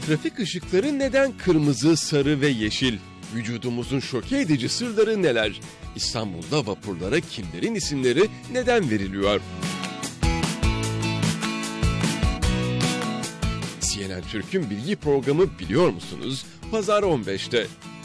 Trafik ışıkları neden kırmızı, sarı ve yeşil? Vücudumuzun şoke edici sırları neler? İstanbul'da vapurlara kimlerin isimleri neden veriliyor? CNN Türk'ün bilgi programı Biliyor musunuz? Pazar 15'te.